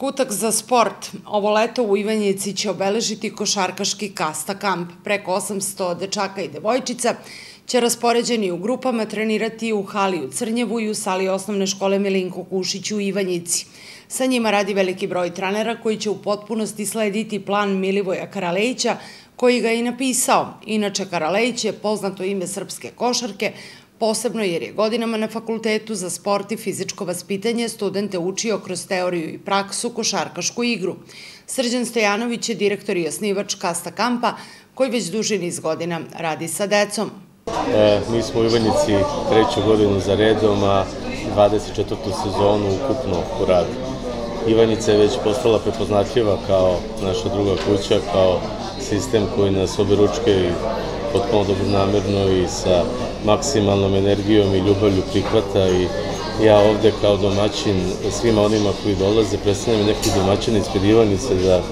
Kutak za sport. Ovo leto u Ivanjici će obeležiti košarkaški Kasta kamp. Preko 800 dečaka i devojčica će raspoređeni u grupama trenirati u hali u Crnjevu i u sali osnovne škole Milinko Kušić u Ivanjici. Sa njima radi veliki broj trenera koji će u potpunosti slediti plan Milivoja Karalejića, koji ga je i napisao. Inače, Karalejić je poznato ime srpske košarke, posebno jer je godinama na Fakultetu za sport i fizičko vaspitanje studente učio kroz teoriju i praksu košarkašku igru. Srđan Stojanović je direktor i osnivač Kasta kampa, koji već duži niz godina radi sa decom. Mi smo u Ivanjici 3. godinu za redom, a 24. sezonu ukupno u radu. Ivanjica je već postala prepoznatljiva kao naša druga kuća, kao sistem koji nas oberučke i potpuno dobronamerno i sa maksimalnom energijom i ljubavlju prihvata, i ja ovde kao domaćin svima onima koji dolaze predstavljam neki domaćin ispred Ivanice da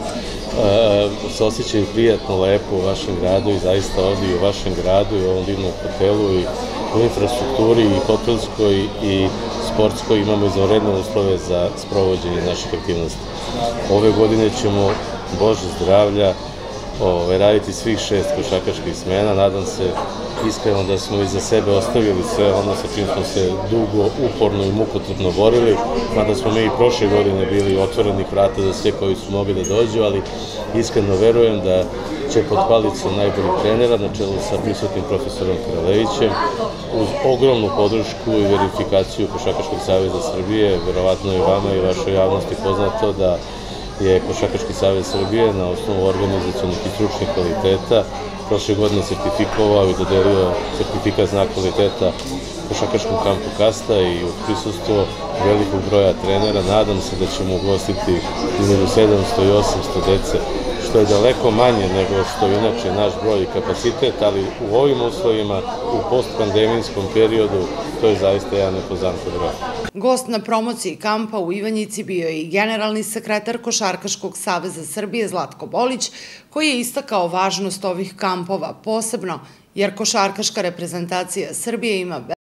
se osjećaju prijatno, lepo u vašem gradu, i zaista ovde i u vašem gradu i u ovom divnom hotelu i u infrastrukturi i hotelskoj i sportskoj imamo izvanredne uslove za sprovođenje naših aktivnosti. Ove godine ćemo, Bože zdravlja, raditi svih 6 košarkaških smena. Nadam se iskreno da smo iza sebe ostavili sve ono sa čim smo se dugo, uporno i mukotrpno borili, mada smo mi i prošle godine bili otvorenih vrata za sve koji su mogli da dođu, ali iskreno verujem da će pod palicom najboljih trenera, na čelu sa prisutnim profesorom Karalejićem, uz ogromnu podršku i verifikaciju Košarkaškog saveza Srbije, verovatno i vama i vašoj javnosti poznato da je Košarkaški savez Srbije na osnovu organizacionih i stručnih kvaliteta prošle godine sertifikovao i dodelio sertifikat znak kvaliteta košarkaškom kampu Kasta, i u prisustvu velikog broja trenera nadam se da ćemo ugostiti između 700 i 800 dece, što je daleko manje nego što je inače naš broj i kapacitet, ali u ovim uslovima, u postpandemijskom periodu, to je zaista jedan nepozantan broj. Gost na promociji kampa u Ivanjici bio je i generalni sekretar Košarkaškog saveza Srbije Zlatko Bolić, koji je istakao važnost ovih kampova, posebno jer košarkaška reprezentacija Srbije ima